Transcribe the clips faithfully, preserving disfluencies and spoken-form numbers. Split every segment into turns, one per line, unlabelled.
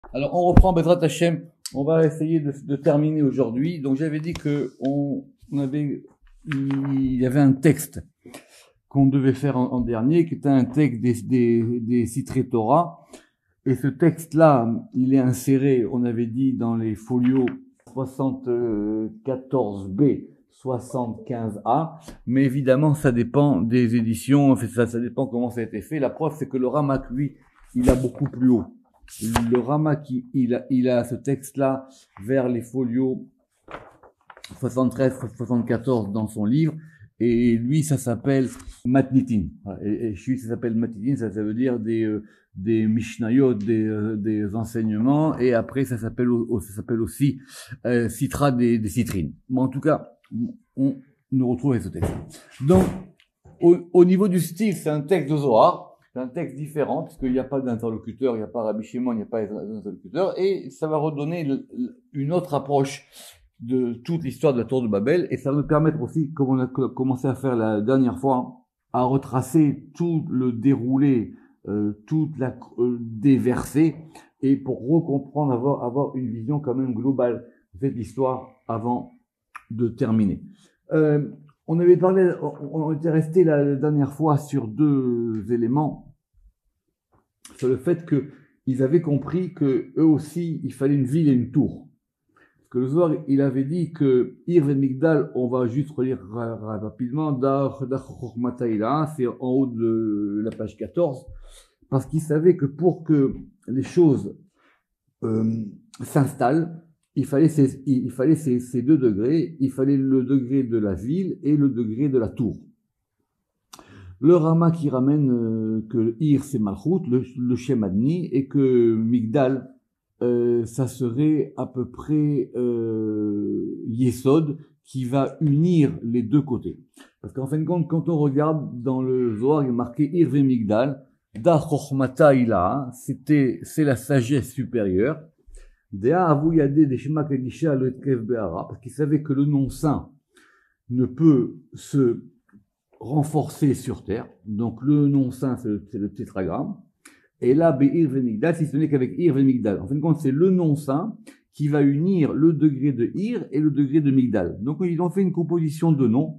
Alors, on reprend Bezrat Hashem. On va essayer de, de terminer aujourd'hui. Donc, j'avais dit que on, on avait, il y avait un texte qu'on devait faire en, en dernier, qui était un texte des, des, des Citré Torah. Et ce texte-là, il est inséré, on avait dit, dans les folios soixante-quatorze B, soixante-quinze A. Mais évidemment, ça dépend des éditions. Ça, ça dépend comment ça a été fait. La preuve, c'est que le Ramak, lui, il a beaucoup plus haut. Le Ramak, il a, il a ce texte-là vers les folios soixante-treize soixante-quatorze dans son livre. Et lui, ça s'appelle Matnitin. Et, et lui, ça s'appelle Matnitin, ça, ça veut dire des, euh, des Mishnayot, des, euh, des enseignements. Et après, ça s'appelle, ça s'appelle aussi euh, Citra des, des citrines. Mais en tout cas, on nous retrouve avec ce texte. Donc, au, au niveau du style, c'est un texte de Zohar. C'est un texte différent, parce qu'il n'y a pas d'interlocuteur, il n'y a pas Rabbi Shimon, il n'y a pas d'interlocuteur. Et ça va redonner le, une autre approche de toute l'histoire de la Tour de Babel, et ça va nous permettre aussi, comme on a commencé à faire la dernière fois, à retracer tout le déroulé, euh, toute la euh, des versets, et pour recomprendre, avoir, avoir une vision quand même globale de cette histoire avant de terminer. Euh, on avait parlé, on, on était resté la, la dernière fois sur deux éléments, sur le fait que ils avaient compris que eux aussi, il fallait une ville et une tour. Que le Zohar, il avait dit que Ir et Migdal, on va juste relire rapidement, Dar Chochmataïla, c'est en haut de la page quatorze, parce qu'il savait que pour que les choses euh, s'installent, il fallait, ces, il fallait ces, ces deux degrés, il fallait le degré de la ville et le degré de la tour. Le Rama qui ramène euh, que Ir c'est Malchut, le, le Shem Adni, et que Migdal, Euh, ça serait à peu près euh, Yesod qui va unir les deux côtés. Parce qu'en fin de compte, quand on regarde dans le Zohar, il est marqué Irve Migdal, Da Chochmata Ila, c'était, c'est la sagesse supérieure. Dea Avuyade de Shema Kedisha le Tkev Be'ara, parce qu'il savait que le nom saint ne peut se renforcer sur terre. Donc le nom saint, c'est le, c'est le tétragramme. Et là, Be'ir Migdal, si ce n'est qu'avec Ir Migdal. En fin de compte, c'est le nom saint qui va unir le degré de Ir et le degré de Migdal. Donc, ils ont fait une composition de noms.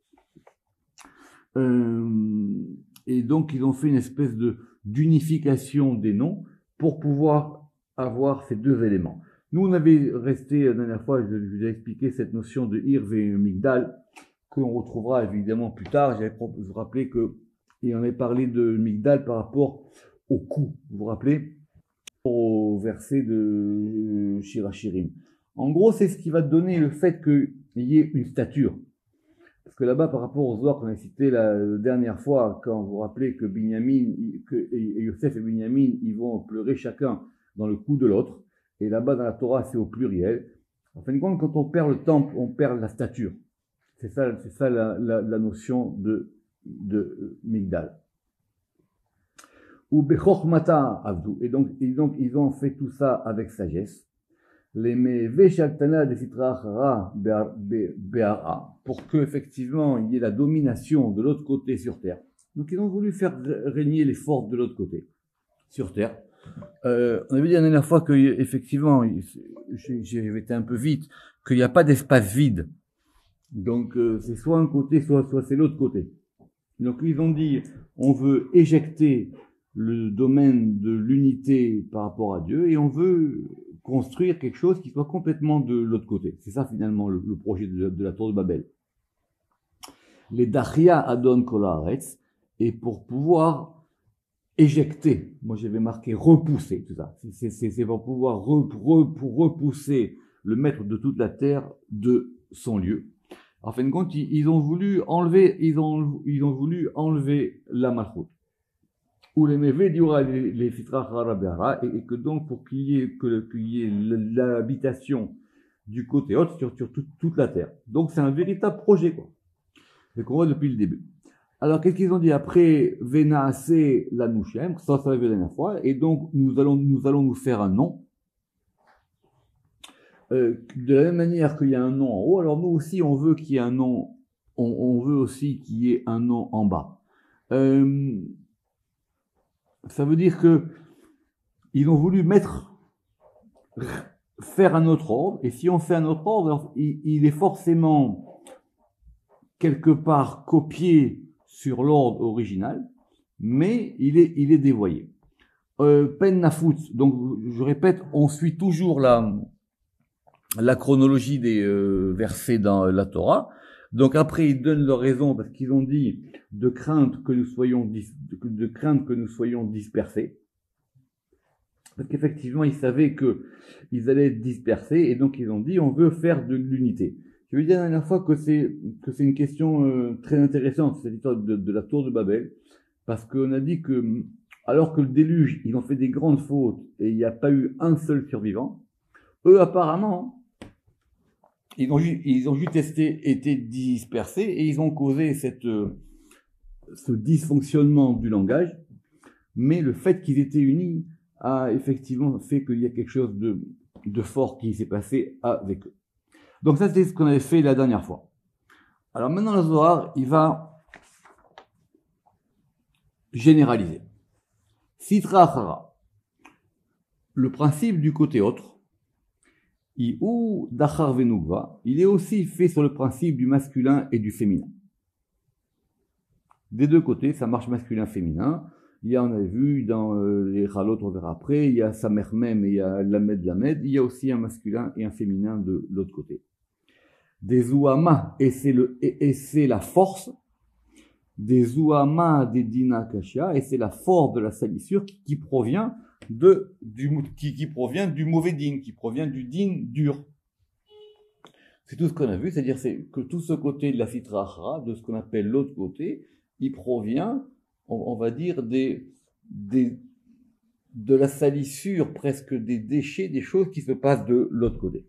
Euh, et donc, ils ont fait une espèce de, d'unification des noms pour pouvoir avoir ces deux éléments. Nous, on avait resté, la dernière fois, je vous ai expliqué cette notion de Ir et Migdal, qu'on retrouvera évidemment plus tard. J'avais, je vous rappelais que, il en avait parlé de Migdal par rapport au coup, vous vous rappelez, au verset de Shirachirim. En gros, c'est ce qui va donner le fait qu'il y ait une stature. Parce que là-bas, par rapport aux Zohar qu'on a cité la dernière fois, quand vous vous rappelez que Binyamin, que et Yosef et Binyamin, ils vont pleurer chacun dans le cou de l'autre, et là-bas dans la Torah, c'est au pluriel. En fin de compte, quand on perd le temple, on perd la stature. C'est ça, c'est ça la, la, la notion de, de Migdal. Ou Bechochmata Avdu. Et donc, et donc, ils ont fait tout ça avec sagesse. Les Meveshaltana de Sitrachara Be'ara, pour que, effectivement, il y ait la domination de l'autre côté sur terre. Donc, ils ont voulu faire régner les forces de l'autre côté, sur terre. Euh, on avait dit la dernière fois que, effectivement, j'ai été un peu vite, qu'il n'y a pas d'espace vide. Donc, euh, c'est soit un côté, soit, soit c'est l'autre côté. Donc, ils ont dit, on veut éjecter le domaine de l'unité par rapport à Dieu, et on veut construire quelque chose qui soit complètement de l'autre côté. C'est ça finalement le, le projet de, de la tour de Babel. Les Dachia Adon Kol Haaretz, et pour pouvoir éjecter, moi j'avais marqué repousser, tout ça, c'est, c'est, c'est pour pouvoir re, re, pour repousser le maître de toute la terre de son lieu. En fin de compte, ils, ils ont voulu enlever, ils ont, ils ont voulu enlever la malchoute. Ou les mévés dira les fitrach harabéara, et que donc pour qu'il y ait, que, qu'il y ait l'habitation du côté haut sur, sur tout, toute la terre. Donc c'est un véritable projet, quoi. C'est qu'on voit depuis le début. Alors qu'est-ce qu'ils ont dit après Venaase la Nushem, ça ça avait la dernière fois, et donc nous allons nous allons nous faire un nom. Euh, de la même manière qu'il y a un nom en haut, alors nous aussi on veut qu'il y ait un nom, on, on veut aussi qu'il y ait un nom en bas. Euh, Ça veut dire que ils ont voulu mettre faire un autre ordre, et si on fait un autre ordre, alors, il, il est forcément quelque part copié sur l'ordre original, mais il est, il est dévoyé. Euh, Pen Nafut, donc je répète, on suit toujours la, la chronologie des euh, versets dans la Torah. Donc après, ils donnent leur raison parce qu'ils ont dit de crainte que nous soyons dis, de, de crainte que nous soyons dispersés. Parce qu'effectivement, ils savaient que ils allaient être dispersés et donc ils ont dit on veut faire de l'unité. Je veux dire la dernière fois que c'est que c'est une question euh, très intéressante, cette histoire de, de la tour de Babel, parce qu'on a dit que alors que le déluge, ils ont fait des grandes fautes et il n'y a pas eu un seul survivant, eux apparemment ils ont, ils ont juste été, été dispersés et ils ont causé cette, ce dysfonctionnement du langage, mais le fait qu'ils étaient unis a effectivement fait qu'il y a quelque chose de, de fort qui s'est passé avec eux. Donc ça, c'est ce qu'on avait fait la dernière fois. Alors maintenant, le Zohar, il va généraliser. Sitra Achara. Le principe du côté autre, ou Dachar Venugva, il est aussi fait sur le principe du masculin et du féminin. Des deux côtés, ça marche masculin-féminin. Il y a, on a vu, dans euh, les Chalot, on verra après, il y a Samer Mem et il y a Lamed Lamed, il y a aussi un masculin et un féminin de l'autre côté. Des Zouama, et c'est le, et, et c'est la force, des Zouama des Dina Kashia, et c'est la force de la salissure qui, qui provient de, du, qui, qui provient du mauvais din, qui provient du din dur. C'est tout ce qu'on a vu, c'est-à-dire c'est que tout ce côté de la Sitra Achara, de ce qu'on appelle l'autre côté, il provient, on, on va dire, des, des, de la salissure, presque des déchets, des choses qui se passent de l'autre côté.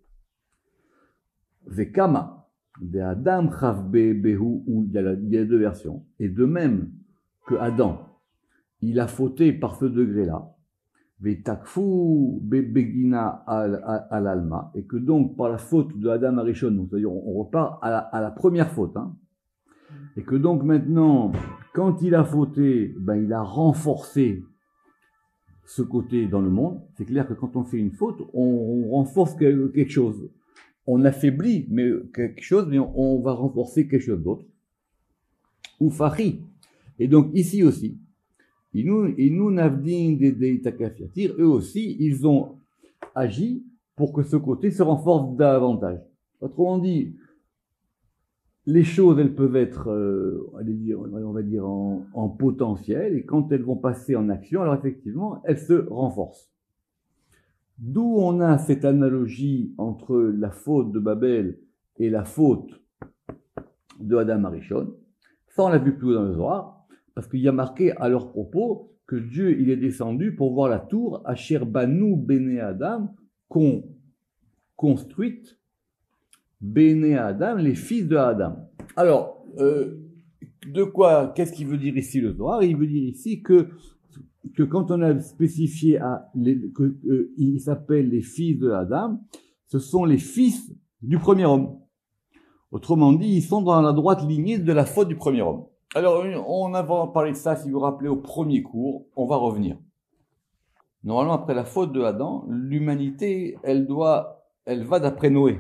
Vekama, de Adam Chavbe Behu, où il y, a la, il y a deux versions, et de même que Adam, il a fauté par ce degré-là, Vetakfu Begina al Alma, et que donc par la faute de Adam Arishon, c'est-à-dire on repart à la, à la première faute, hein, et que donc maintenant, quand il a fauté, ben il a renforcé ce côté dans le monde. C'est clair que quand on fait une faute, on, on renforce quelque chose. On affaiblit mais quelque chose, mais on, on va renforcer quelque chose d'autre. Ou Fahri. Et donc ici aussi, Inu Navdin de Itakafiatir, eux aussi, ils ont agi pour que ce côté se renforce davantage. Autrement dit, les choses, elles peuvent être, euh, on va dire, en, en potentiel, et quand elles vont passer en action, alors effectivement, elles se renforcent. D'où on a cette analogie entre la faute de Babel et la faute de Adam Arishon. Ça, on l'a vu plus haut dans le Zohar, parce qu'il y a marqué à leur propos que Dieu, il est descendu pour voir la tour Asher Banu Bene Adam, qu'on construite Bene Adam, les fils de Adam. Alors, euh, de quoi, qu'est-ce qu'il veut dire ici le Zohar? Il veut dire ici que, que quand on a spécifié à les, que, euh, ils s'appellent les fils de Adam, ce sont les fils du premier homme. Autrement dit, ils sont dans la droite lignée de la faute du premier homme. Alors, on a parlé de ça, si vous vous rappelez, au premier cours, on va revenir. Normalement, après la faute de Adam, l'humanité, elle doit, elle va d'après Noé.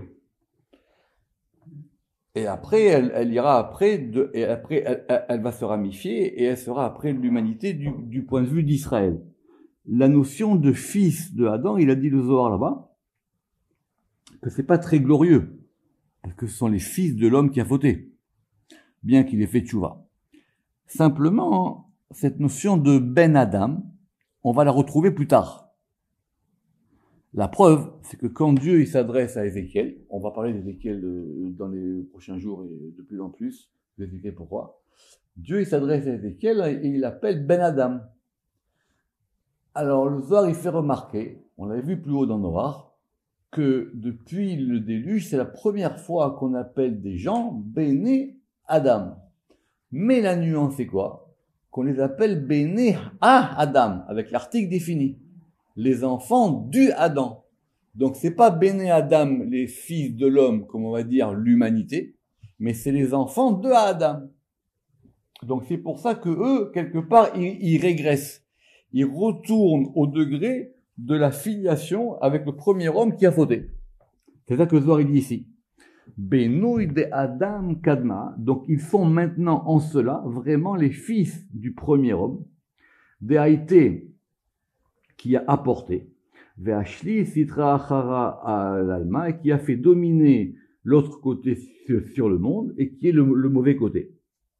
Et après, elle, elle ira après, de, et après, elle, elle, elle va se ramifier, et elle sera après l'humanité du, du point de vue d'Israël. La notion de fils de Adam, il a dit le Zohar là-bas, que c'est pas très glorieux, parce que ce sont les fils de l'homme qui a fauté, bien qu'il ait fait tchouva. Simplement, cette notion de Ben Adam, on va la retrouver plus tard. La preuve, c'est que quand Dieu il s'adresse à Ézéchiel, on va parler d'Ézéchiel dans les prochains jours et de plus en plus, vous expliquer pourquoi. Dieu il s'adresse à Ézéchiel et il l'appelle Ben Adam. Alors le Zohar il fait remarquer, on l'avait vu plus haut dans Noach, que depuis le déluge, c'est la première fois qu'on appelle des gens Béné Adam. Mais la nuance, c'est quoi? Qu'on les appelle Béné à Adam, avec l'article défini. Les enfants du Adam. Donc c'est pas Béné Adam, les fils de l'homme, comme on va dire l'humanité, mais c'est les enfants de Adam. Donc c'est pour ça que eux, quelque part, ils, ils régressent. Ils retournent au degré de la filiation avec le premier homme qui a fauté. C'est ça que le Zohar il dit ici. Benouï de Adam Kadma, donc ils sont maintenant en cela vraiment les fils du premier homme, de Haïté qui a apporté, Ve'ashli Sitra Achara al-Alma, et qui a fait dominer l'autre côté sur, sur le monde et qui est le, le mauvais côté.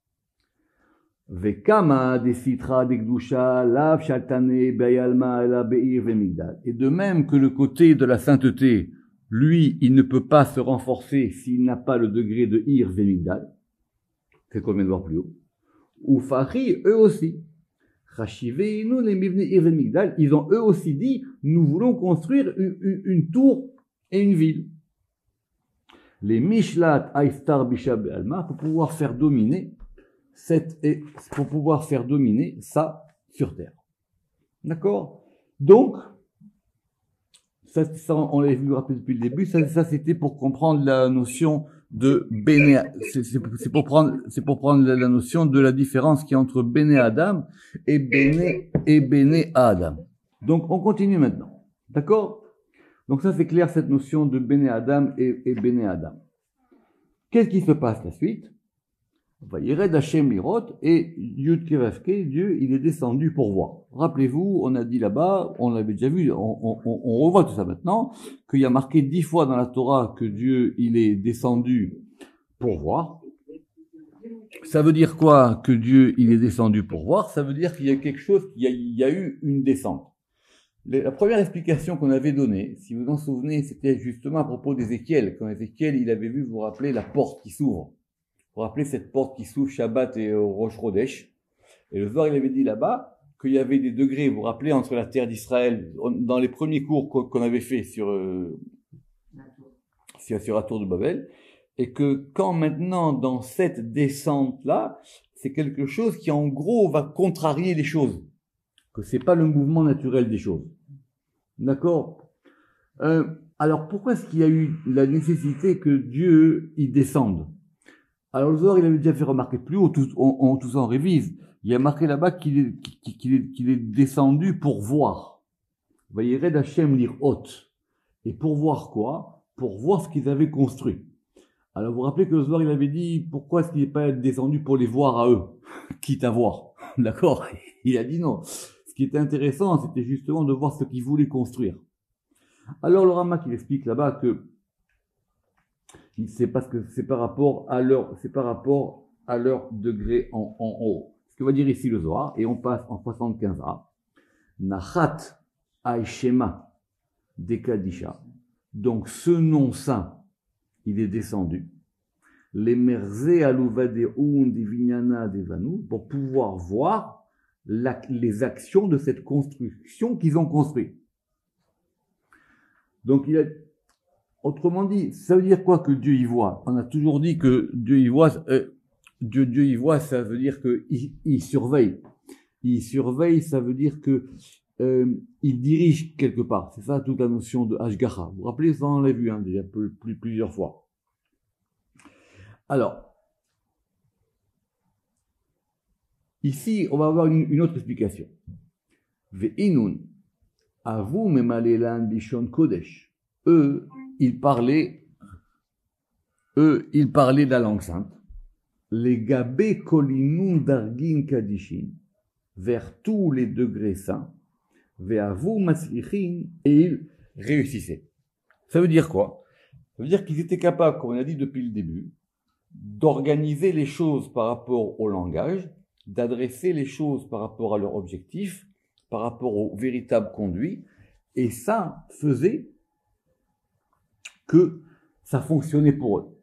Ve'kama de Sitra de Gdusha, Lav Shaltane Be'alma la Be'ir Ve'migdal. Et de même que le côté de la sainteté, lui, il ne peut pas se renforcer s'il n'a pas le degré de Ir Ve'migdal. C'est qu'on vient de voir plus haut. Ou Fahri, eux aussi. Rachiveinu les Mivne Ir Ve'migdal, ils ont eux aussi dit, nous voulons construire une, une, une tour et une ville. Les Mishlat Aïstar Bisha Be'alma, pour pouvoir faire dominer cette, pour pouvoir faire dominer ça sur terre. D'accord? Donc, ça, ça on l'avait vu rappeler depuis le début, ça, ça c'était pour comprendre la notion de Béné, c'est, c'est, c'est pour prendre, c'est pour prendre la, la notion de la différence qui est entre Béné Adam et Béné, et Béné Adam. Donc, on continue maintenant. D'accord? Donc ça c'est clair, cette notion de Béné Adam et, et Béné Adam. Qu'est-ce qui se passe la suite? Vayered Hashem Lirot, et Yud Kevavke, Dieu, il est descendu pour voir. Rappelez-vous, on a dit là-bas, on l'avait déjà vu, on, on, on revoit tout ça maintenant, qu'il y a marqué dix fois dans la Torah que Dieu, il est descendu pour voir. Ça veut dire quoi, que Dieu, il est descendu pour voir? Ça veut dire qu'il y a quelque chose, qu'il y a, il y a eu une descente. La première explication qu'on avait donnée, si vous vous en souvenez, c'était justement à propos d'Ézéchiel. Quand Ézéchiel, il avait vu, vous vous rappelez, la porte qui s'ouvre. Vous vous rappelez cette porte qui s'ouvre Shabbat et au Rosh Chodesh. Et le Zohar, il avait dit là-bas qu'il y avait des degrés, vous vous rappelez, entre la terre d'Israël, dans les premiers cours qu'on avait fait sur, euh, sur, sur la tour de Babel, et que quand maintenant, dans cette descente-là, c'est quelque chose qui en gros va contrarier les choses. Que c'est pas le mouvement naturel des choses. D'accord? Euh, alors pourquoi est-ce qu'il y a eu la nécessité que Dieu y descende? Alors le Zohar, il avait déjà fait remarquer plus haut, tout, on, on, tout ça en révise. Il y a marqué là-bas qu'il est, qu'il est, qu'il est descendu pour voir. Vayered Hashem lirot. Et pour voir quoi? Pour voir ce qu'ils avaient construit. Alors vous vous rappelez que le Zohar, il avait dit, pourquoi est-ce qu'il n'est pas descendu pour les voir à eux? Quitte à voir. D'accord? Il a dit non. Ce qui était intéressant, c'était justement de voir ce qu'ils voulaient construire. Alors le Ramak, il explique là-bas que c'est parce que c'est par rapport à leur, c'est par rapport à leur degré en, en haut. Ce que va dire ici le Zohar, et on passe en soixante-quinze a. Nachat Aïshema Dekadisha. Donc ce nom saint, il est descendu. Les merzé alouvadeoun divignana devanu, pour pouvoir voir la, les actions de cette construction qu'ils ont construite. Donc il a, autrement dit, ça veut dire quoi que Dieu y voit? On a toujours dit que Dieu y voit, euh, Dieu, Dieu y voit, ça veut dire qu'il il surveille. Il surveille, ça veut dire que euh, il dirige quelque part. C'est ça toute la notion de Hashgacha. Vous vous rappelez, ça on l'a vu hein, déjà plus, plus, plusieurs fois. Alors, ici, on va avoir une, une autre explication. Ve'inun, avu memalelan bishon kodesh. Eux, ils parlaient, eux, ils parlaient de la langue sainte. Les gabé kolinun dargin kadishin, vers tous les degrés saints, ve'avu maslichin, et ils réussissaient. Ça veut dire quoi? Ça veut dire qu'ils étaient capables, comme on a dit depuis le début, d'organiser les choses par rapport au langage, d'adresser les choses par rapport à leur objectif, par rapport au véritable conduit, et ça faisait que ça fonctionnait pour eux.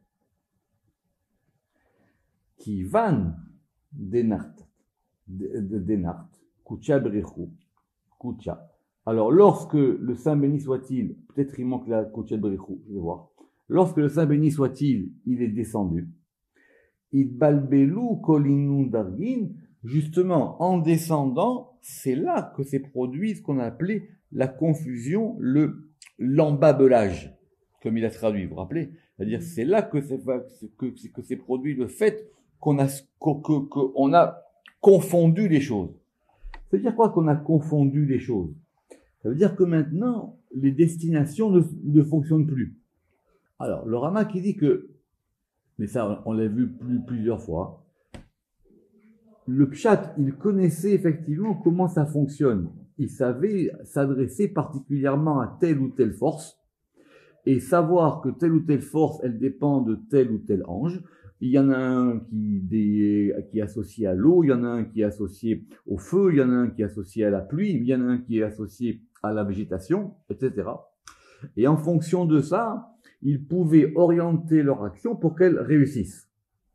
Qui van denart, denart, kucha brechou, kucha. Alors, lorsque le Saint béni soit-il, peut-être il manque la kucha brechou, je vais voir. Lorsque le Saint béni soit-il, il est descendu, il balbelou kolinun dargin, justement, en descendant, c'est là que s'est produit ce qu'on a appelé la confusion, le, l'embabelage, comme il a traduit, vous vous rappelez? C'est-à-dire, c'est là que c'est, que, que s'est produit le fait qu'on a, que, que, qu'on a confondu les choses. C'est-à-dire quoi qu'on a confondu les choses? Ça veut dire que maintenant, les destinations ne, ne fonctionnent plus. Alors, le Rama qui dit que, mais ça, on l'a vu plus, plusieurs fois, le Pshat, il connaissait effectivement comment ça fonctionne. Il savait s'adresser particulièrement à telle ou telle force et savoir que telle ou telle force, elle dépend de tel ou tel ange. Il y en a un qui, des, qui est associé à l'eau, il y en a un qui est associé au feu, il y en a un qui est associé à la pluie, il y en a un qui est associé à la végétation, et cetera. Et en fonction de ça, ils pouvaient orienter leur action pour qu'elle réussisse.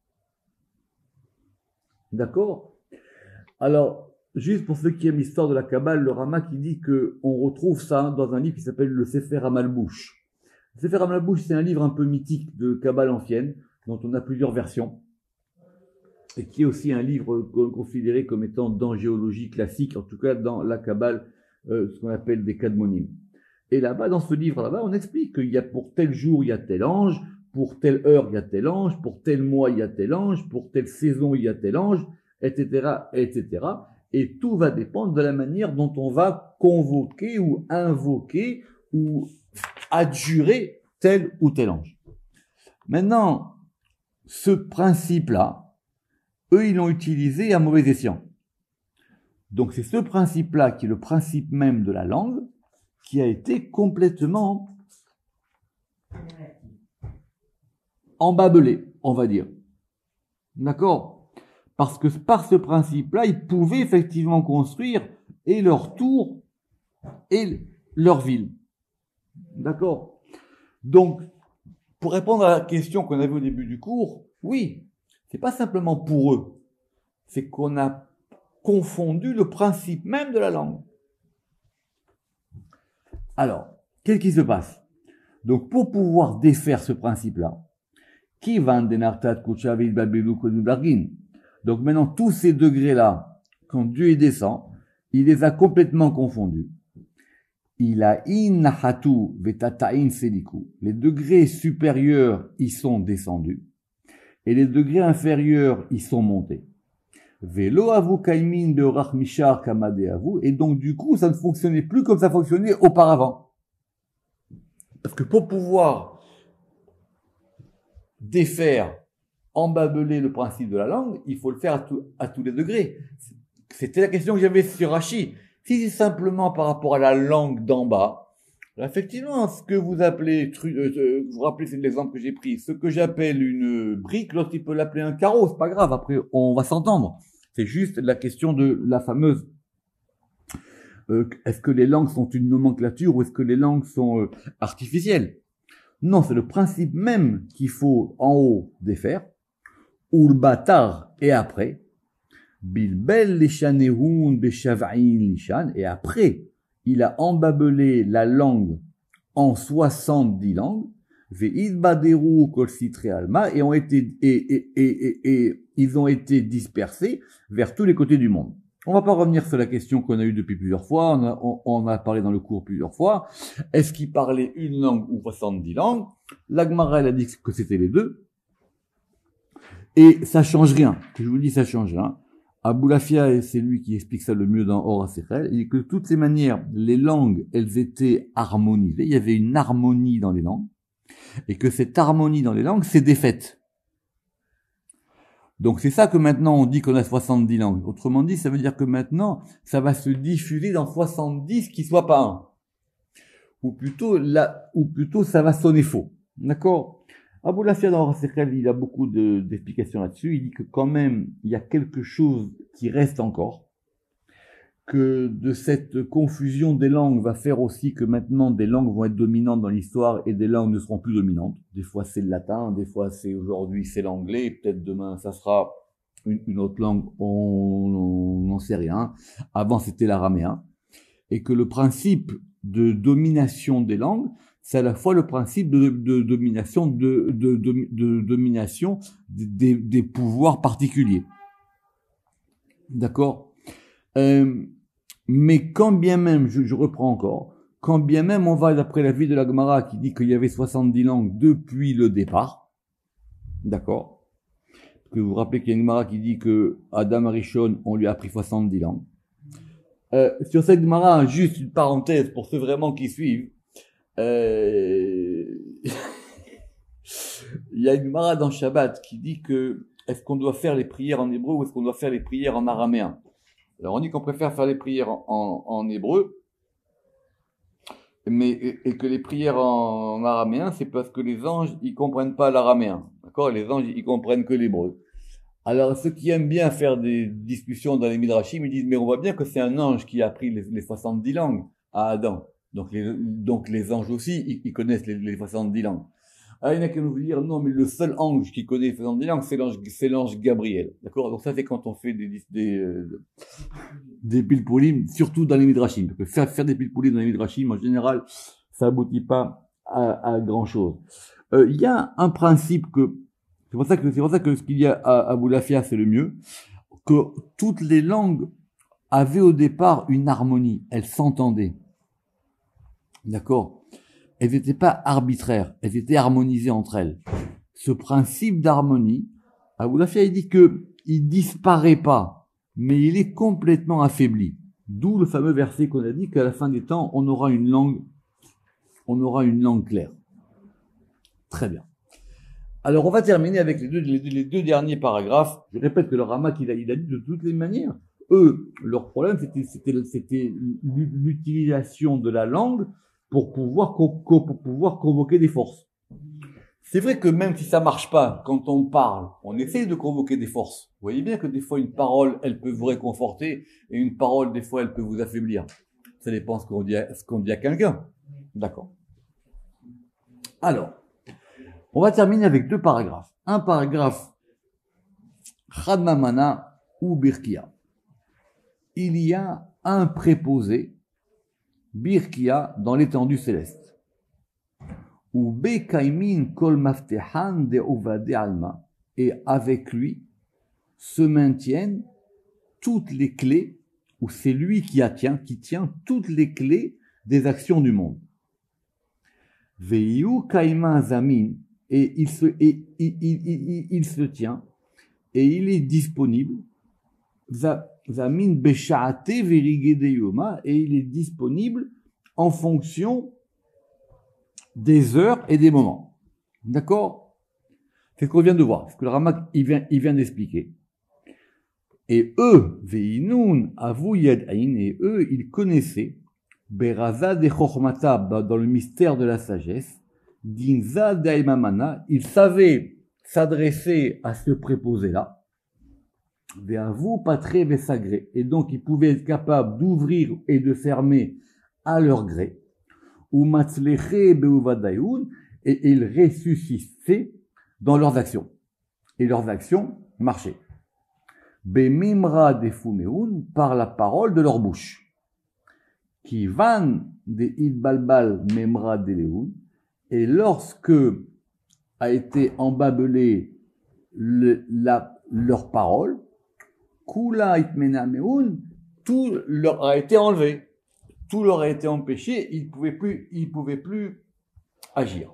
D'accord? Alors, juste pour ceux qui aiment l'histoire de la Kabbale, le Rama qui dit qu'on retrouve ça dans un livre qui s'appelle le Sefer HaMalbouch. Le Sefer HaMalbouch, c'est un livre un peu mythique de Kabbale ancienne, dont on a plusieurs versions, et qui est aussi un livre considéré comme étant d'angéologie classique, en tout cas dans la Kabbale, euh, ce qu'on appelle des Kadmonim. Et là-bas, dans ce livre-là-bas, on explique qu'il y a pour tel jour, il y a tel ange, pour telle heure, il y a tel ange, pour tel mois, il y a tel ange, pour telle saison, il y a tel ange, et cetera, et cetera. Et tout va dépendre de la manière dont on va convoquer ou invoquer ou adjurer tel ou tel ange. Maintenant, ce principe-là, eux, ils l'ont utilisé à mauvais escient. Donc, c'est ce principe-là qui est le principe même de la langue, qui a été complètement embabelé, on va dire. D'accord? Parce que par ce principe-là, ils pouvaient effectivement construire et leur tour et leur ville. D'accord? Donc, pour répondre à la question qu'on avait au début du cours, oui, c'est pas simplement pour eux, c'est qu'on a confondu le principe même de la langue. Alors, qu'est-ce qui se passe? Donc, pour pouvoir défaire ce principe-là, qui va denartat kuchavid babelou konudargin. Donc maintenant, tous ces degrés-là, quand Dieu y descend, il les a complètement confondus. Il a innahatu vetatain seliku. Les degrés supérieurs, ils sont descendus. Et les degrés inférieurs, ils sont montés. Velo avu kaimin de orach mishar kamade avu. Et donc, du coup, ça ne fonctionnait plus comme ça fonctionnait auparavant. Parce que pour pouvoir défaire, embabeler le principe de la langue, il faut le faire à, tout, à tous les degrés. C'était la question que j'avais sur Rashi. Si c'est simplement par rapport à la langue d'en bas, effectivement, ce que vous appelez, euh, vous vous rappelez, c'est l'exemple que j'ai pris, ce que j'appelle une brique, l'autre il peut l'appeler un carreau, c'est pas grave, après on va s'entendre. C'est juste la question de la fameuse, euh, est-ce que les langues sont une nomenclature ou est-ce que les langues sont euh, artificielles? Non, c'est le principe même qu'il faut en haut défaire, ou le bâtard et après, bilbel lishanehoun beshav'in lishan, et après, il a embabelé la langue en soixante-dix langues, ve'idbaderu kol sitre alma, et ont été, et, et, et, et, et ils ont été dispersés vers tous les côtés du monde. On va pas revenir sur la question qu'on a eue depuis plusieurs fois, on a, on, on a parlé dans le cours plusieurs fois. Est-ce qu'il parlait une langue ou soixante-dix langues? La Gemara, elle a dit que c'était les deux. Et ça change rien. Je vous dis, ça change rien. Abou Lafia, c'est lui qui explique ça le mieux dans Or HaSechel, il dit que de toutes ces manières, les langues, elles étaient harmonisées. Il y avait une harmonie dans les langues. Et que cette harmonie dans les langues s'est défaite. Donc c'est ça que maintenant on dit qu'on a soixante-dix langues. Autrement dit, ça veut dire que maintenant, ça va se diffuser dans soixante-dix qui soit pas un. Ou plutôt, là, ou plutôt ça va sonner faux. D'accord? Abou Lafia dans Or HaSechel, il a beaucoup de, d'explications là-dessus. Il dit que quand même, il y a quelque chose qui reste encore. Que de cette confusion des langues va faire aussi que maintenant des langues vont être dominantes dans l'histoire et des langues ne seront plus dominantes. Des fois c'est le latin, des fois c'est aujourd'hui c'est l'anglais, peut-être demain ça sera une, une autre langue, on n'en sait rien. Avant c'était l'araméen. Et que le principe de domination des langues, c'est à la fois le principe de, de, de domination, de, de, de, de domination des, des pouvoirs particuliers. D'accord? Euh, mais quand bien même, je, je reprends encore, quand bien même on va d'après la vie de la Gemara qui dit qu'il y avait soixante-dix langues depuis le départ, d'accord? Parce que vous vous rappelez qu'il y a une Gemara qui dit que Adam Arishon, on lui a appris soixante-dix langues. Euh, sur cette Gemara, juste une parenthèse pour ceux vraiment qui suivent. Euh... Il y a une Gemara dans Shabbat qui dit que est-ce qu'on doit faire les prières en hébreu ou est-ce qu'on doit faire les prières en araméen? Alors on dit qu'on préfère faire les prières en, en, en hébreu, mais et, et que les prières en, en araméen, c'est parce que les anges ils comprennent pas l'araméen, d'accord? Les anges ils comprennent que l'hébreu. Alors ceux qui aiment bien faire des discussions dans les midrashim, ils disent mais on voit bien que c'est un ange qui a appris les, les soixante-dix langues à Adam. Donc les, donc les anges aussi ils, ils connaissent les, les soixante-dix langues. Alors, il y en a qui vont vous dire, non, mais le seul ange qui connaît les soixante-dix langues, c'est l'ange, c'est l'ange Gabriel. D'accord? Donc ça, c'est quand on fait des, des, euh, des pilpoulim, surtout dans les midrashim. Parce que faire, faire des pilpoulim dans les midrashim, en général, ça aboutit pas à, à grand chose. Euh, il y a un principe que, c'est pour ça que, c'est pour ça que ce qu'il y a à, à Boulafia, c'est le mieux, que toutes les langues avaient au départ une harmonie. Elles s'entendaient. D'accord? Elles n'étaient pas arbitraires, elles étaient harmonisées entre elles. Ce principe d'harmonie, Abou Lafia, il dit que il disparaît pas, mais il est complètement affaibli. D'où le fameux verset qu'on a dit qu'à la fin des temps, on aura une langue, on aura une langue claire. Très bien. Alors, on va terminer avec les deux, les deux, les deux derniers paragraphes. Je répète que le Ramak, il a, il a dit de toutes les manières. Eux, leur problème, c'était, c'était, c'était l'utilisation de la langue pour pouvoir, pour pouvoir convoquer des forces. C'est vrai que même si ça marche pas, quand on parle, on essaie de convoquer des forces. Vous voyez bien que des fois, une parole, elle peut vous réconforter, et une parole, des fois, elle peut vous affaiblir. Ça dépend ce qu'on dit à, ce qu'on dit à quelqu'un. D'accord. Alors, on va terminer avec deux paragraphes. Un paragraphe, Khadmamana ou Birkia. Il y a un préposé, Birkia, dans l'étendue céleste. Ou Bekaimin kol maftehan de uvade alma. Et avec lui se maintiennent toutes les clés, ou c'est lui qui tient, qui tient toutes les clés des actions du monde. Veiu kaima zamin, et il se, et, il, il, il, il se tient, et il est disponible. Zamin beshaate verigedeyoma, et il est disponible en fonction des heures et des moments. D'accord? C'est ce qu'on vient de voir, ce que le Ramak il vient, il vient d'expliquer. Et eux, veinun avu yad'ain, et eux, ils connaissaient beraza de chokhmata, dans le mystère de la sagesse, dinza daimamana, ils savaient s'adresser à ce préposé-là. Ve'avu patre ve'sagré, et donc ils pouvaient être capables d'ouvrir et de fermer à leur gré. Ou matzleche beuvadayoun, et ils ressuscitaient dans leurs actions. Et leurs actions marchaient. Bemimra de fumeun, par la parole de leur bouche. Qui van de idbalbal memra de leun, et lorsque a été embabelé le, la, leur parole, kula itmena meun, tout leur a été enlevé. Tout leur a été empêché, ils ne pouvaient plus, ils pouvaient plus agir.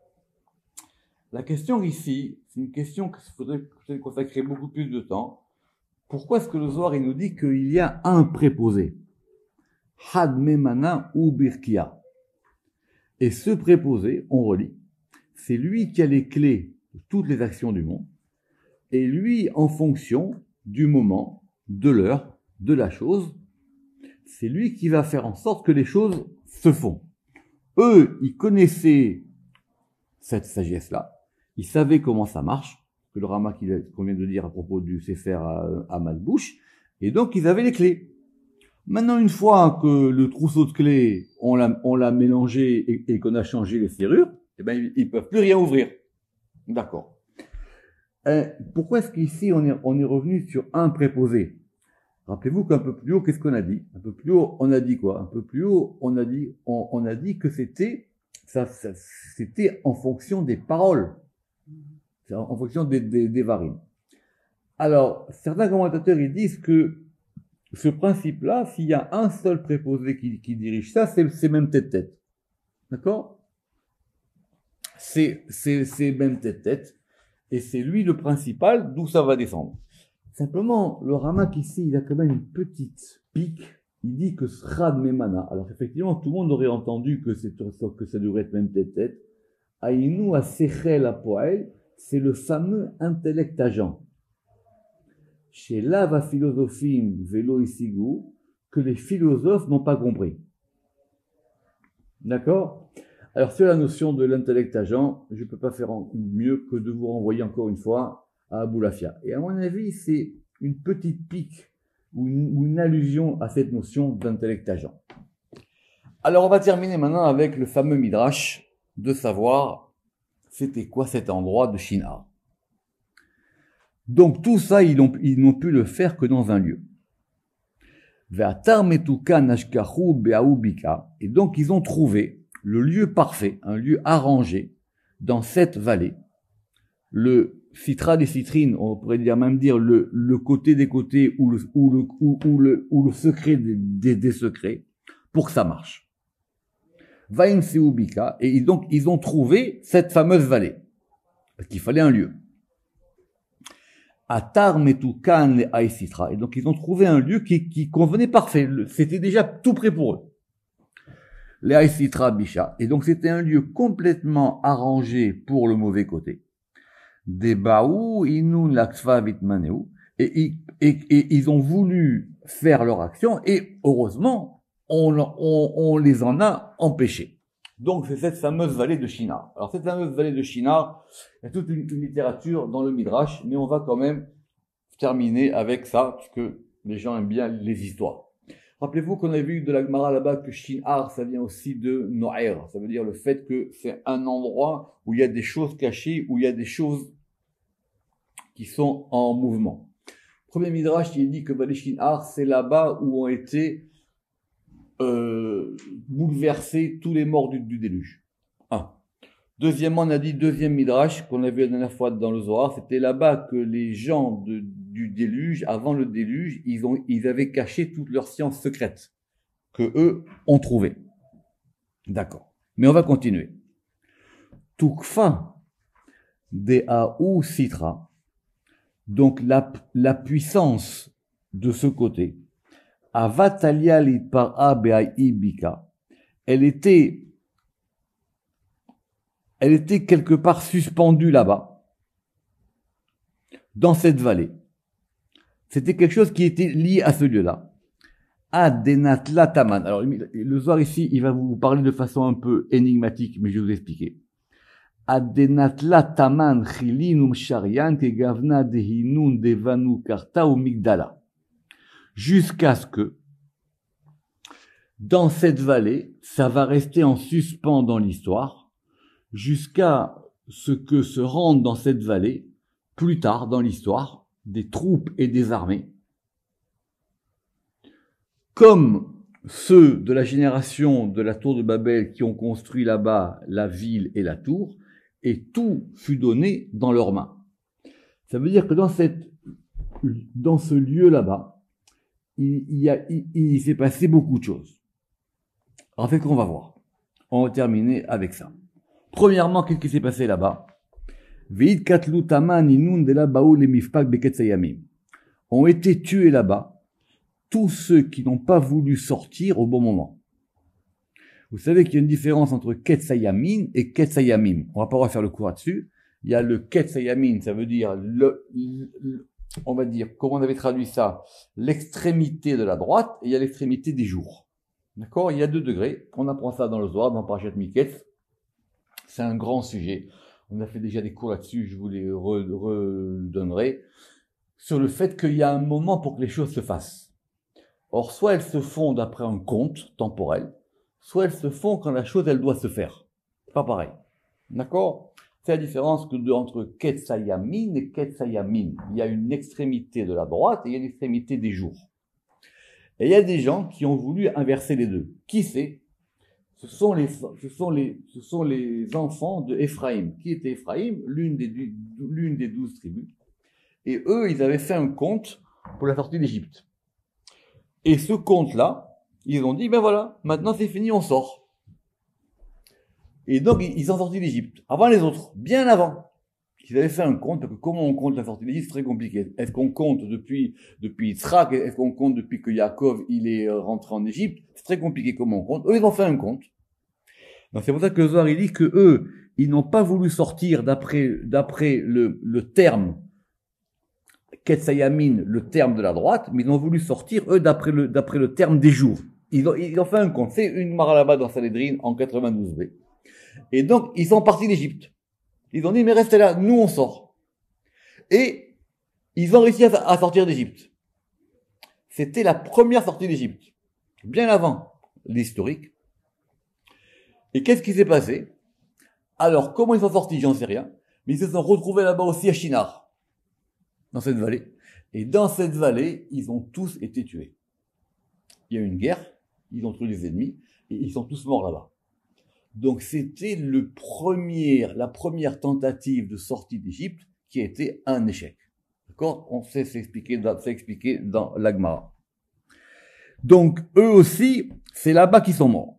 La question ici, c'est une question qu'il faudrait peut-être consacrer beaucoup plus de temps. Pourquoi est-ce que le Zohar il nous dit qu'il y a un préposé? Had memana ou birkia. Et ce préposé, on relit, c'est lui qui a les clés de toutes les actions du monde, et lui, en fonction du moment, de l'heure, de la chose, c'est lui qui va faire en sorte que les choses se font. Eux, ils connaissaient cette sagesse-là, ils savaient comment ça marche, que le Ramak qu'on vient de dire à propos du Sefer à, à Malbouche, et donc ils avaient les clés. Maintenant, une fois que le trousseau de clés, on l'a, on l'a mélangé et, et qu'on a changé les serrures, eh ben, ils, ils peuvent plus rien ouvrir. D'accord. Euh, pourquoi est-ce qu'ici on est, on est revenu sur un préposé? Rappelez-vous qu'un peu plus haut, qu'est-ce qu'on a dit? Un peu plus haut, on a dit quoi? Un peu plus haut, on a dit, on, on a dit que c'était, ça, ça, c'était en fonction des paroles. C'est en, en fonction des, des, des varines. Alors, certains commentateurs, ils disent que ce principe-là, s'il y a un seul préposé qui, qui dirige ça, c'est, c'est même tête-tête. D'accord? C'est, c'est, c'est même tête-tête. Et c'est lui le principal, d'où ça va descendre. Simplement, le Ramak ici, il a quand même une petite pique il dit que Srad Memana, alors effectivement, tout le monde aurait entendu que, c'est, que ça devrait être même tête-tête. Aïnou a Sechel à Poel, c'est le fameux intellect agent. Chez Lava Philosophim Velo Isigu, que les philosophes n'ont pas compris. D'accord? Alors, sur la notion de l'intellect agent, je ne peux pas faire mieux que de vous renvoyer encore une fois à Abou Lafia. Et à mon avis, c'est une petite pique ou une, ou une allusion à cette notion d'intellect agent. Alors, on va terminer maintenant avec le fameux Midrash de savoir c'était quoi cet endroit de Shinar. Donc, tout ça, ils n'ont, ils n'ont pu le faire que dans un lieu. Et donc, ils ont trouvé le lieu parfait, un lieu arrangé dans cette vallée. Le citra des citrines, on pourrait dire, même dire le, le côté des côtés ou le, ou le, ou, ou le, ou le secret des, des, des secrets pour que ça marche. Vaïn Seubika, et donc ils ont trouvé cette fameuse vallée. Parce qu'il fallait un lieu. Atar Metukan et Aïsitra. Et donc ils ont trouvé un lieu qui, qui convenait parfait. C'était déjà tout prêt pour eux. Les Aïsitra Bisha. Et donc c'était un lieu complètement arrangé pour le mauvais côté. Des Baou, Inun, Laksva, Vitmaneu. Et, et, et, et ils ont voulu faire leur action et heureusement, on, on, on les en a empêchés. Donc c'est cette fameuse vallée de Shinar. Alors cette fameuse vallée de Shinar, il y a toute une, une littérature dans le Midrash, mais on va quand même terminer avec ça, parce que les gens aiment bien les histoires. Rappelez-vous qu'on a vu de la Gemara là-bas que Shinar, ça vient aussi de No'er. Ça veut dire le fait que c'est un endroit où il y a des choses cachées, où il y a des choses qui sont en mouvement. Premier Midrash, il dit que Vallée Shinar, c'est là-bas où ont été euh, bouleversés tous les morts du, du déluge. Un. Deuxièmement, on a dit, deuxième Midrash, qu'on a vu la dernière fois dans le Zohar, c'était là-bas que les gens de, du déluge, avant le déluge, ils, ont, ils avaient caché toutes leurs sciences secrètes, que eux ont trouvées. D'accord. Mais on va continuer. Tukfa de Aou Sitra, donc la, la puissance de ce côté, Avatalia Litpara Be'aibika, elle était elle était quelque part suspendue là-bas, dans cette vallée. C'était quelque chose qui était lié à ce lieu-là. Adenatla Taman. Alors, le Zohar ici, il va vous parler de façon un peu énigmatique, mais je vais vous expliquer. Adenatla Taman Chilinum Sharian Kegavna Dehinun Devanu Karta ou Migdala. Jusqu'à ce que, dans cette vallée, ça va rester en suspens dans l'histoire, jusqu'à ce que se rendent dans cette vallée, plus tard dans l'histoire, des troupes et des armées, comme ceux de la génération de la tour de Babel qui ont construit là-bas la ville et la tour, et tout fut donné dans leurs mains. Ça veut dire que dans cette, dans ce lieu là-bas, il, il, y a, il, il s'est passé beaucoup de choses. En fait, qu'on va voir. On va terminer avec ça. Premièrement, qu'est-ce qui s'est passé là-bas? Ont été tués là-bas tous ceux qui n'ont pas voulu sortir au bon moment. Vous savez qu'il y a une différence entre Ketsayamin et Ketsayamim. On va pas refaire le cours là-dessus. Il y a le Ketsayamin, ça veut dire le, le, on va dire, comment on avait traduit ça, l'extrémité de la droite, et il y a l'extrémité des jours. D'accord? Il y a deux degrés. On apprend ça dans le Zohar, dans Parashat Miketz. C'est un grand sujet. On a fait déjà des cours là-dessus, je vous les redonnerai. Sur le fait qu'il y a un moment pour que les choses se fassent. Or, soit elles se font d'après un compte temporel, soit elles se font quand la chose, elle doit se faire. C'est pas pareil. D'accord? C'est la différence que de, entre Ketsayamin et Ketsayamin. Il y a une extrémité de la droite et il y a une extrémité des jours. Et il y a des gens qui ont voulu inverser les deux. Qui c'est? Ce sont les, ce sont les, ce sont les enfants de Éphraïm. Qui était Éphraïm? L'une des, l'une des douze tribus. Et eux, ils avaient fait un compte pour la sortie d'Égypte. Et ce compte-là, ils ont dit, ben voilà, maintenant c'est fini, on sort. Et donc, ils sont sortis d'Égypte. Avant les autres. Bien avant. Ils qu'ils avaient fait un compte, parce que comment on compte la sortie d'Égypte, c'est très compliqué. Est-ce qu'on compte depuis, depuis Yitzhak, est-ce qu'on compte depuis que Yaakov, il est rentré en Égypte? C'est très compliqué comment on compte. Eux, ils ont fait un compte. Donc c'est pour ça que le Zohar, il dit que eux, ils n'ont pas voulu sortir d'après, d'après le, le terme, Ketsayamin, le terme de la droite, mais ils ont voulu sortir, eux, d'après le, d'après le terme des jours. Ils ont, ils ont fait un compte. C'est une mara là-bas dans Sanhedrin en quatre-vingt-douze B. Et donc, ils sont partis d'Égypte. Ils ont dit, mais restez là, nous on sort. Et ils ont réussi à, à sortir d'Égypte. C'était la première sortie d'Égypte. Bien avant l'historique. Et qu'est-ce qui s'est passé? Alors, comment ils sont sortis, j'en sais rien. Mais ils se sont retrouvés là-bas aussi à Shinar, dans cette vallée. Et dans cette vallée, ils ont tous été tués. Il y a eu une guerre, ils ont tué les ennemis, et ils sont tous morts là-bas. Donc c'était le premier, la première tentative de sortie d'Égypte qui a été un échec. D'accord? On sait s'expliquer dans, s'expliquer dans l'Agmara. Donc eux aussi, c'est là-bas qu'ils sont morts.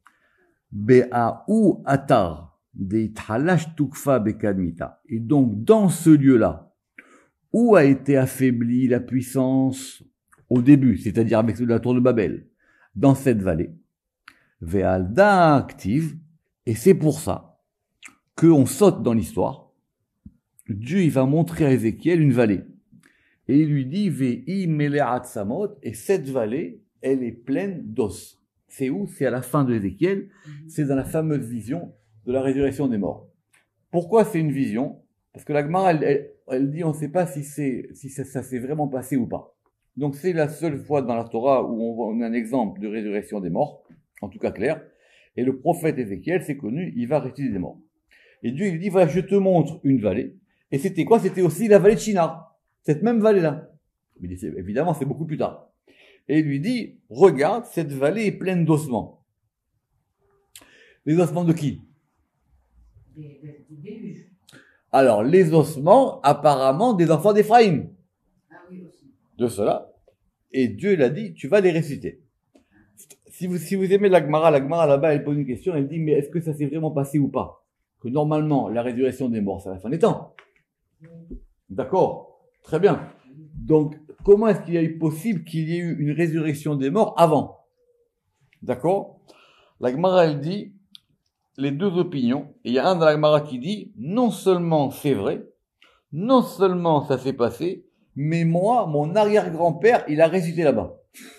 Be'a'u atar de'ithalash tukfa bekadmita. Et donc dans ce lieu-là, où a été affaiblie la puissance au début, c'est-à-dire avec la tour de Babel, dans cette vallée, Ve'alda active, et c'est pour ça qu'on saute dans l'histoire. Dieu, il va montrer à Ézéchiel une vallée. Et il lui dit, Ve'i mele'at samot, et cette vallée, elle est pleine d'os. C'est où? C'est à la fin de Ézéchiel. C'est dans la fameuse vision de la résurrection des morts. Pourquoi c'est une vision? Parce que la Gemara, elle, elle, elle dit, on ne sait pas si c'est, si ça, ça s'est vraiment passé ou pas. Donc c'est la seule fois dans la Torah où on voit on a un exemple de résurrection des morts, en tout cas clair. Et le prophète Ézéchiel, c'est connu, il va ressusciter des morts. Et Dieu, il dit, voilà, je te montre une vallée. Et c'était quoi? C'était aussi la vallée de Shinar. Cette même vallée-là. Mais évidemment, c'est beaucoup plus tard. Et il lui dit, regarde, cette vallée est pleine d'ossements. Les ossements de qui? Des, des, des Alors, les ossements, apparemment, des enfants d'Éphraïm. Ah oui, aussi. De cela. Et Dieu l'a dit, tu vas les ressusciter. Si vous, si vous aimez la Gemara, la Gemara là-bas, elle pose une question, elle dit, mais est-ce que ça s'est vraiment passé ou pas? Que normalement, la résurrection des morts, c'est à la fin des temps. D'accord? Très bien. Donc, comment est-ce qu'il y a eu possible qu'il y ait eu une résurrection des morts avant? D'accord? La Gemara, elle dit, les deux opinions, et il y a un dans la Gemara qui dit, non seulement c'est vrai, non seulement ça s'est passé, mais moi, mon arrière-grand-père, il a ressuscité là-bas.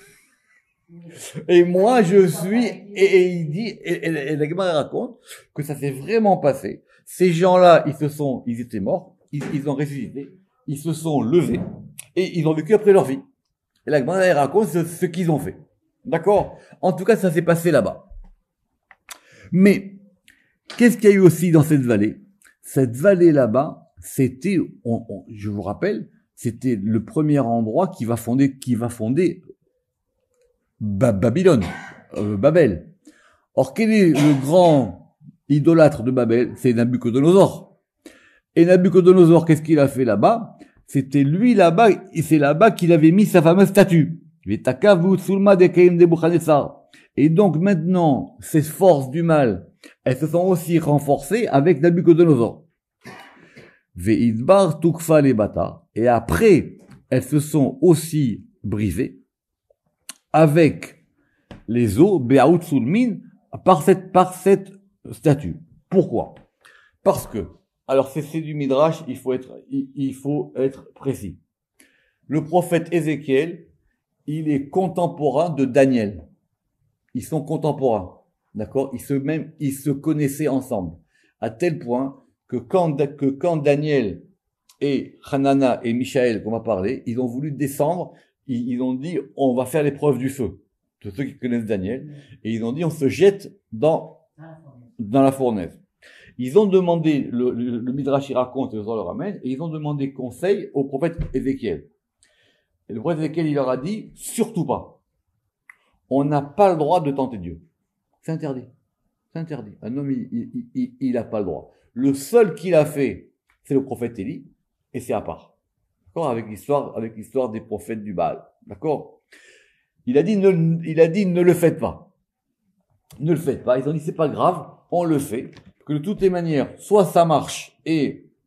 Et moi, je suis, et, et il dit, et, et, et la Gemara raconte que ça s'est vraiment passé. Ces gens-là, ils se sont, ils étaient morts, ils, ils ont ressuscité, ils se sont levés, et ils ont vécu après leur vie. Et la Gemara raconte ce, ce qu'ils ont fait. D'accord? En tout cas, ça s'est passé là-bas. Mais, qu'est-ce qu'il y a eu aussi dans cette vallée? Cette vallée là-bas, c'était, on, on, je vous rappelle, c'était le premier endroit qui va fonder, qui va fonder Ba- Babylone, euh, Babel. Or, quel est le grand idolâtre de Babel? C'est Nabucodonosor. Et Nabucodonosor, qu'est-ce qu'il a fait là-bas? C'était lui là-bas, et c'est là-bas qu'il avait mis sa fameuse statue. Et donc maintenant, ces forces du mal, elles se sont aussi renforcées avec Nabucodonosor. Ve'idbar tukfa lebata. Et après, elles se sont aussi brisées avec les eaux, Be'aout Sulmin, par cette, par cette statue. Pourquoi? Parce que, alors c'est, c'est du Midrash, il faut être, il, il faut être précis. Le prophète Ézéchiel, il est contemporain de Daniel. Ils sont contemporains. D'accord? Ils se, même, ils se connaissaient ensemble. À tel point que quand, que quand Daniel et Hanana et Michaël, qu'on va parler, ils ont voulu descendre, ils ont dit, on va faire l'épreuve du feu. De ceux qui connaissent Daniel. Et ils ont dit, on se jette dans, dans la fournaise. Ils ont demandé, le, le, le Midrash, il raconte, le le ramène, et ils ont demandé conseil au prophète Ézéchiel. Et le prophète Ézéchiel, il leur a dit, surtout pas. On n'a pas le droit de tenter Dieu. C'est interdit. C'est interdit. Un homme, il, il, il, il a pas le droit. Le seul qu'il a fait, c'est le prophète Élie, et c'est à part. D'accord? Avec l'histoire, avec l'histoire des prophètes du Baal. D'accord? Il a dit, ne, il a dit, ne le faites pas. Ne le faites pas. Ils ont dit, c'est pas grave, on le fait. Que de toutes les manières, soit ça marche et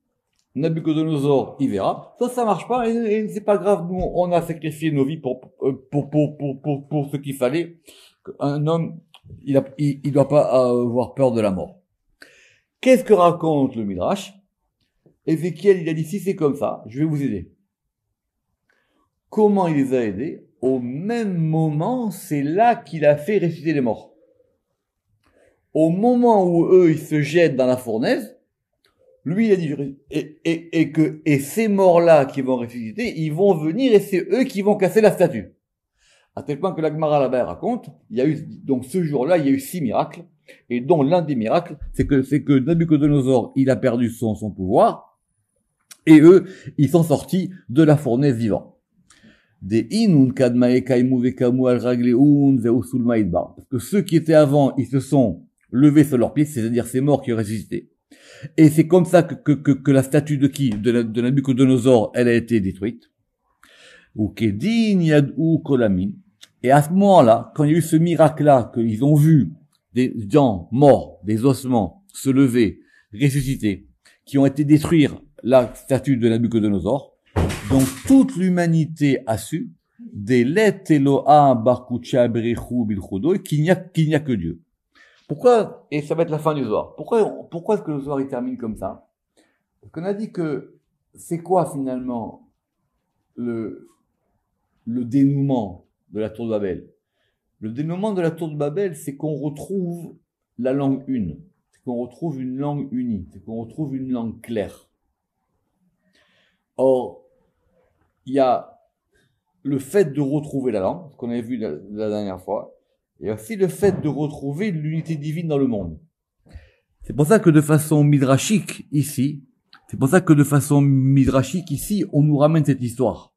Nabucodonosor, il verra. Soit ça marche pas, et, et c'est pas grave, nous, on a sacrifié nos vies pour, pour, pour, pour, pour, pour, pour ce qu'il fallait. Un homme, il a, il, il doit pas avoir peur de la mort. Qu'est-ce que raconte le Midrash? Ézéchiel, il a dit, si c'est comme ça, je vais vous aider. Comment il les a aidés? Au même moment, c'est là qu'il a fait ressusciter les morts. Au moment où eux, ils se jettent dans la fournaise, lui, il a dit, et, et, et que, et ces morts-là qui vont ressusciter, ils vont venir et c'est eux qui vont casser la statue. À tel point que la Gemara là-bas raconte, il y a eu, donc ce jour-là, il y a eu six miracles, et dont l'un des miracles, c'est que, c'est que Nabucodonosor, il a perdu son, son pouvoir, et eux, ils sont sortis de la fournaise vivant. Des inun kadmae kaimu vekamu al ragleun veusul maïdbar. Parce que ceux qui étaient avant, ils se sont levés sur leurs pieds, c'est-à-dire ces morts qui ont ressuscité. Et c'est comme ça que, que, que, que la statue de qui? De, de Nabucodonosor, elle a été détruite. Ou kedin yadou kolamin. Et à ce moment-là, quand il y a eu ce miracle-là, qu'ils ont vu des gens morts, des ossements, se lever, ressusciter, qui ont été détruire la statue de Nabucodonosor, donc toute l'humanité a su, des let Eloah barkucha brichu bilchudo, qu'il n'y a, qu'il n'y a que Dieu. Pourquoi, et ça va être la fin du Zohar, pourquoi, pourquoi est-ce que le Zohar il termine comme ça? Parce qu'on a dit que c'est quoi finalement le, le dénouement de la tour de Babel? Le dénouement de la tour de Babel, c'est qu'on retrouve la langue une, c'est qu'on retrouve une langue unie, c'est qu'on retrouve une langue claire. Or, il y a le fait de retrouver la langue, ce qu'on avait vu la, la dernière fois, et aussi le fait de retrouver l'unité divine dans le monde. C'est pour ça que de façon midrashique ici, c'est pour ça que de façon midrashique ici, on nous ramène cette histoire.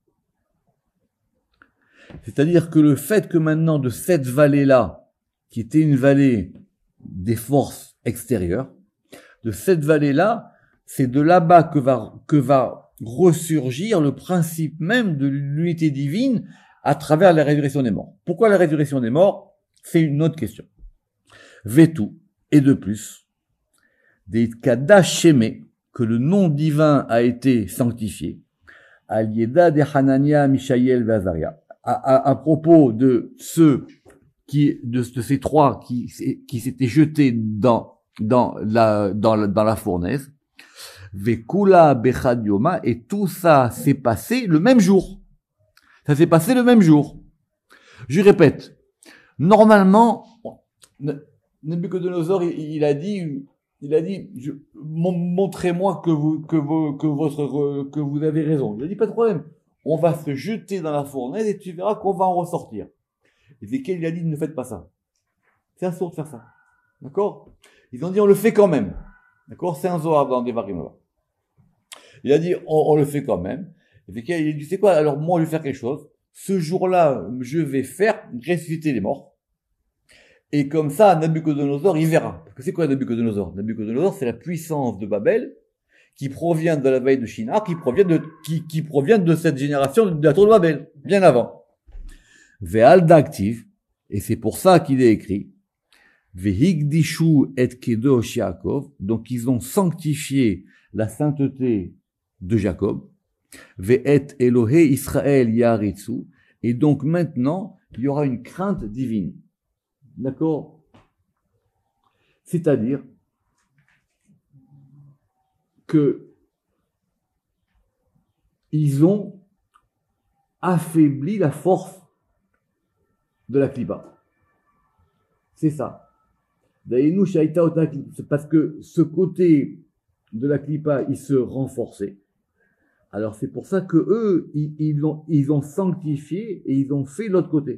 C'est-à-dire que le fait que maintenant de cette vallée-là, qui était une vallée des forces extérieures, de cette vallée-là, c'est de là-bas que va, que va ressurgir le principe même de l'unité divine à travers la résurrection des morts. Pourquoi la résurrection des morts? C'est une autre question. Vetu, et de plus, des kadashemé, que le nom divin a été sanctifié, al-yeda de Hanania, Mishaël, Vazaria, à, à, à propos de ceux qui, de, de ces trois qui, qui s'étaient jetés dans, dans la, dans la, dans la fournaise, Vekula Bechad Yoma, et tout ça s'est passé le même jour. Ça s'est passé le même jour. Je répète. Normalement, Nabucodonosor, il, il a dit, il a dit, je, montrez-moi que vous, que vous, que votre, que vous avez raison. Il a dit, pas de problème. On va se jeter dans la fournaise et tu verras qu'on va en ressortir. Ézéchiel, il a dit, ne faites pas ça. C'est absurde de faire ça. D'accord? Ils ont dit, on le fait quand même. D'accord? C'est un Zohar dans des Devarim. Il a dit, on, on le fait quand même. Ézéchiel, il a dit, c'est quoi? Alors, moi, je vais faire quelque chose. Ce jour-là, je vais faire ressusciter les morts. Et comme ça, Nabucodonosor, il verra. Parce que c'est quoi Nabucodonosor? Nabucodonosor, c'est la puissance de Babel, qui provient de la veille de Shinar, qui provient de, qui, qui provient de cette génération de la tour de Babel. Bien avant. Ve'al d'active. Et c'est pour ça qu'il est écrit. Ve'higdishu et kedosh Yaakov. Donc, ils ont sanctifié la sainteté de Jacob. Ve'et Elohé Israël Yaritsu. Et donc maintenant, il y aura une crainte divine. D'accord? C'est-à-dire que ils ont affaibli la force de la Klippa. C'est ça. C'est parce que ce côté de la Klippa, il se renforçait. Alors c'est pour ça que eux, ils, ils, ont, ils ont sanctifié et ils ont fait l'autre côté.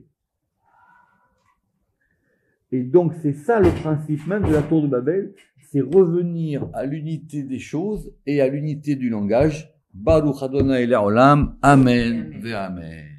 Et donc c'est ça le principe même de la tour de Babel, c'est revenir à l'unité des choses et à l'unité du langage. Baruch Adonai Le'olam, Amen ve Amen.